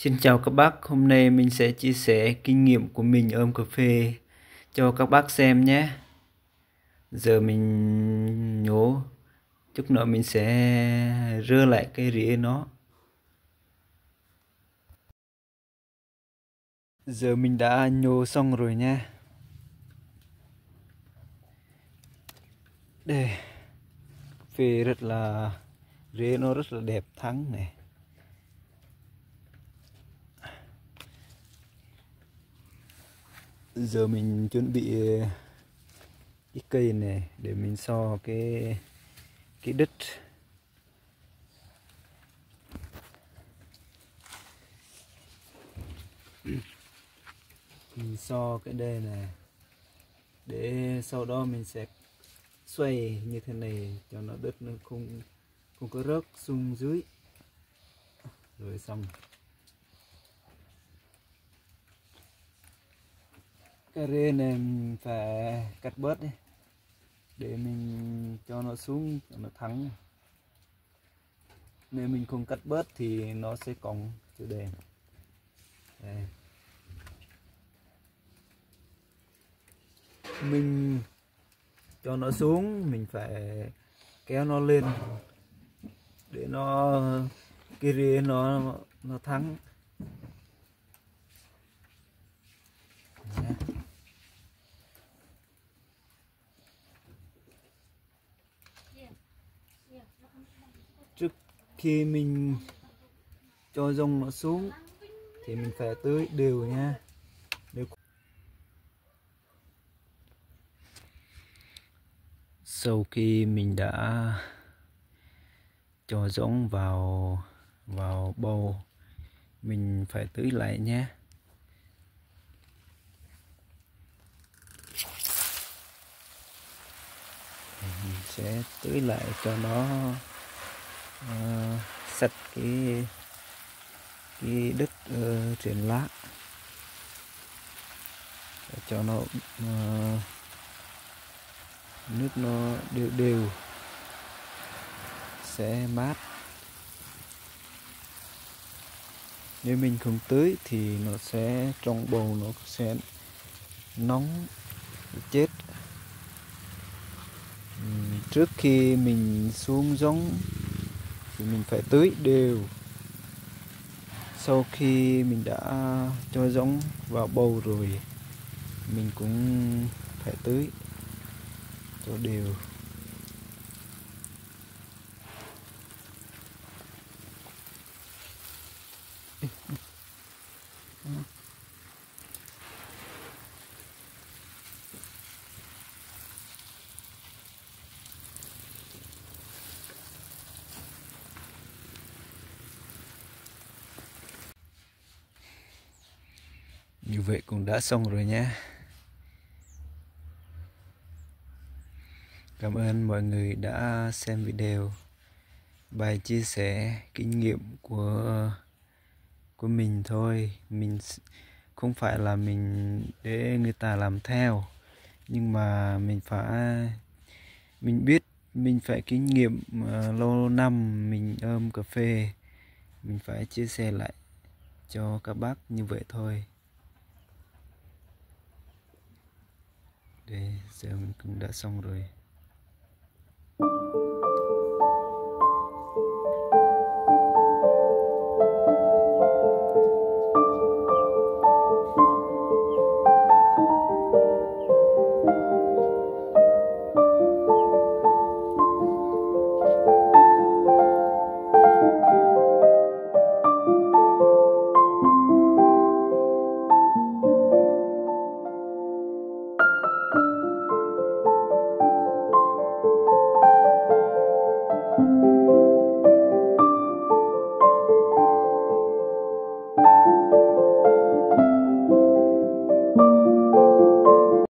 Xin chào các bác, hôm nay mình sẽ chia sẻ kinh nghiệm của mình ôm cà phê cho các bác xem nhé. Giờ mình nhổ, chút nữa mình sẽ rơ lại cái rễ nó. Giờ mình đã nhổ xong rồi nha. Đây, cà phê rất là, rễ nó rất là đẹp thắng này. Giờ mình chuẩn bị cái cây này để mình so cái đất. Mình so cái đây này để sau đó mình sẽ xoay như thế này cho nó đất nó không có rớt xuống dưới. Rồi xong cái rễ này mình phải cắt bớt đi để mình cho nó xuống cho nó thẳng. Nếu mình không cắt bớt thì nó sẽ cong chỗ đèn đây. Mình cho nó xuống, mình phải kéo nó lên để nó cái rễ nó thẳng. Trước khi mình cho dòng nó xuống thì mình phải tưới đều nha. Sau khi mình đã cho giống vào bầu, mình phải tưới lại nhé. Mình sẽ tưới lại cho nó sạch cái đất trên lá để cho nó nước nó đều đều sẽ mát. Nếu mình không tưới thì nó sẽ trong bầu nó sẽ nóng chết. Trước khi mình xuống giống thì mình phải tưới đều. Sau khi mình đã cho giống vào bầu rồi mình cũng phải tưới cho đều. Như vậy cũng đã xong rồi nhé. Cảm ơn mọi người đã xem video. Bài chia sẻ kinh nghiệm của mình thôi. Mình không phải là mình để người ta làm theo, nhưng mà mình biết mình phải kinh nghiệm lâu năm mình ôm cà phê, mình phải chia sẻ lại cho các bác như vậy thôi. Để giờ mình cũng đã xong rồi.